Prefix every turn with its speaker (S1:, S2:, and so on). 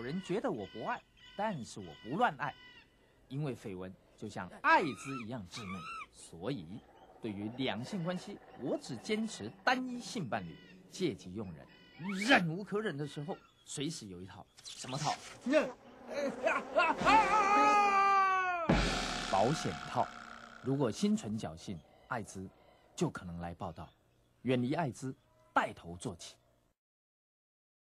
S1: 人觉得我不爱，但是我不乱爱，因为绯闻就像艾滋一样致命，所以对于两性关系，我只坚持单一性伴侣，借机用人，忍无可忍的时候，随时有一套。什么套？保险套。如果心存侥幸，艾滋就可能来报道。远离艾滋，带头做起。